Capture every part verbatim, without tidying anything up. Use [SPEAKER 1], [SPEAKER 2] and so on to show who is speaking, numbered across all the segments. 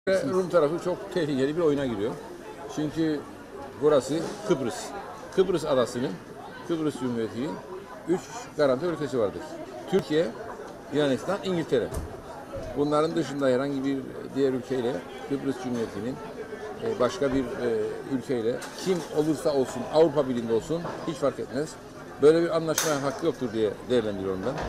[SPEAKER 1] Rum tarafı çok tehlikeli bir oyuna giriyor. Çünkü burası Kıbrıs. Kıbrıs adasının, Kıbrıs Cumhuriyeti'nin üç garanti ülkesi vardır. Türkiye, Yunanistan, İngiltere. Bunların dışında herhangi bir diğer ülkeyle, Kıbrıs Cumhuriyeti'nin başka bir ülkeyle kim olursa olsun, Avrupa Birliği'nde olsun hiç fark etmez. Böyle bir anlaşmaya hakkı yoktur diye değerlendiriyorum ben.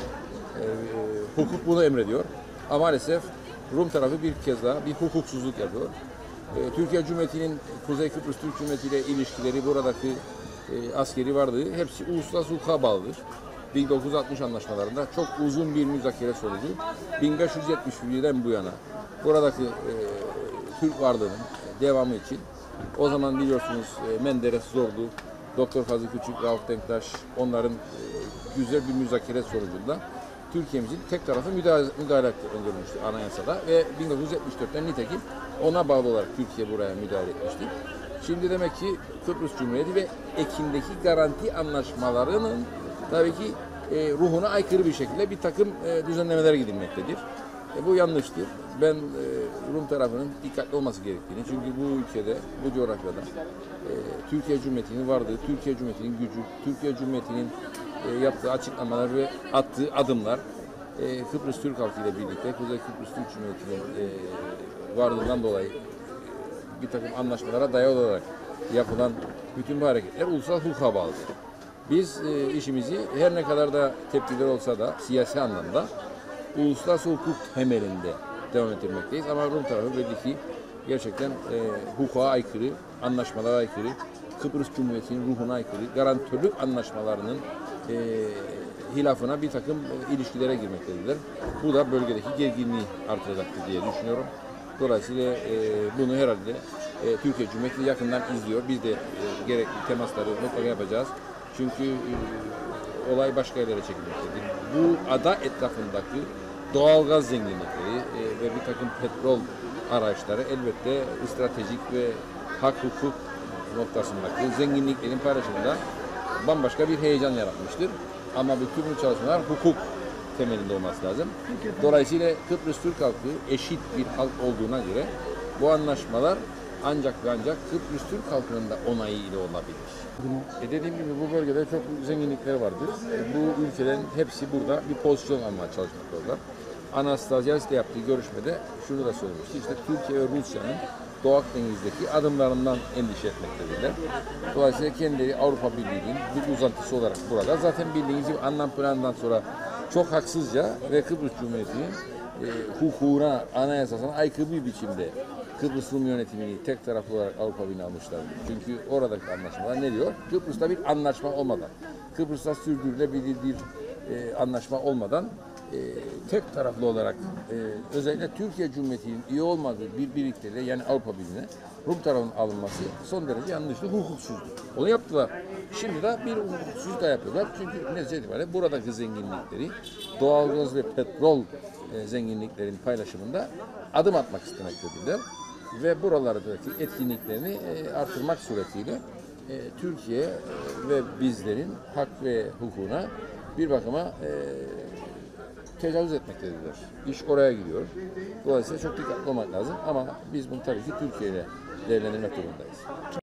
[SPEAKER 1] Hukuk bunu emrediyor. Ama maalesef Rum tarafı bir kez daha bir hukuksuzluk yapıyor. E, Türkiye Cumhuriyeti'nin Kuzey Kıbrıs Türk Cumhuriyeti ile ilişkileri, buradaki e, askeri varlığı hepsi uluslararası hukuka bağlıdır. bin dokuz yüz altmış anlaşmalarında çok uzun bir müzakere sonucu bin beş yüz yetmiş birden bu yana buradaki e, Türk varlığının devamı için o zaman biliyorsunuz e, Menderes Zorlu, Doktor Fazıl Küçük, Rauf Denktaş onların e, güzel bir müzakere sonucunda Türkiye'mizin tek tarafı müdahale, müdahale öngörülmüştü anayasada ve bin dokuz yüz yetmiş dörtten nitekim ona bağlı olarak Türkiye buraya müdahale etmişti. Şimdi demek ki Kıbrıs Cumhuriyeti ve Ekim'deki garanti anlaşmalarının tabii ki e, ruhuna aykırı bir şekilde bir takım e, düzenlemeler gidilmektedir. E, bu yanlıştır. Ben e, Rum tarafının dikkatli olması gerektiğini, çünkü bu ülkede, bu coğrafyada e, Türkiye Cumhuriyeti'nin varlığı, Türkiye Cumhuriyeti'nin gücü, Türkiye Cumhuriyeti'nin E, yaptığı açıklamalar ve attığı adımlar e, Kıbrıs Türk halkı ile birlikte Kuzey Kıbrıs Türk Cumhuriyeti'nin e, varlığından dolayı e, bir takım anlaşmalara dayalı olarak yapılan bütün bu hareketler ulusal hukuka bağlıdır. Biz e, işimizi her ne kadar da tepkiler olsa da siyasi anlamda uluslararası hukuk temelinde devam ettirmekteyiz. Ama Rum tarafı belli ki gerçekten e, hukuka aykırı, anlaşmalara aykırı, Kıbrıs Cumhuriyeti'nin ruhuna aykırı, garantörlük anlaşmalarının e, hilafına bir takım e, ilişkilere girmektedirler. Bu da bölgedeki gerginliği artıracaktır diye düşünüyorum. Dolayısıyla e, bunu herhalde e, Türkiye Cumhuriyeti yakından izliyor. Biz de e, gerekli temasları mutlaka yapacağız. Çünkü e, olay başka yerlere çekilmektedir. Bu ada etrafındaki doğalgaz zenginlikleri e, ve bir takım petrol araçları elbette stratejik ve hak hukuk noktasındaki zenginliklerin paylaşımında bambaşka bir heyecan yaratmıştır. Ama bütün bu çalışmalar hukuk temelinde olması lazım. Dolayısıyla Kıbrıs Türk halkı eşit bir halk olduğuna göre bu anlaşmalar ancak ve ancak Kıbrıs Türk halkının da onayı ile olabilir. E dediğim gibi bu bölgede çok zenginlikler vardır. E bu ülkelerin hepsi burada bir pozisyon almaya çalışmaktadır. Anastasiadis'le yaptığı görüşmede şunu da söylemişti. İşte Türkiye ve Rusya'nın Doğu Akdeniz'deki adımlarından endişe etmektedirler. Dolayısıyla kendileri Avrupa Birliği'nin bir uzantısı olarak burada. Zaten bildiğiniz gibi anlam planından sonra çok haksızca ve Kıbrıs Cumhuriyeti'nin e, hukukuna, anayasasına aykırı bir biçimde Kıbrıs Rum yönetimini tek taraflı olarak Avrupa Birliği'ne almışlar. Çünkü oradaki anlaşmalar ne diyor? Kıbrıs'ta bir anlaşma olmadan, Kıbrıs'ta sürdürülebilir bir e, anlaşma olmadan e, tek taraflı olarak e, özellikle Türkiye Cumhuriyeti'nin iyi olmadığı bir birlikteliğe, yani Avrupa Birliği'ne Rum tarafının alınması son derece yanlıştı, hukuksuzdu. Onu yaptılar. Şimdi de bir hukuksuzluk da yapıyorlar. Çünkü netice itibariyle buradaki zenginlikleri, doğalgaz ve petrol e, zenginliklerin paylaşımında adım atmak istemektedirler. Ve buralardaki etkinliklerini e, artırmak suretiyle e, Türkiye e, ve bizlerin hak ve hukukuna bir bakıma e, tecavüz etmektedirler. İş oraya gidiyor. Dolayısıyla çok dikkatli olmak lazım ama biz bunu tabii ki Türkiye ile değerlendirmek durumundayız.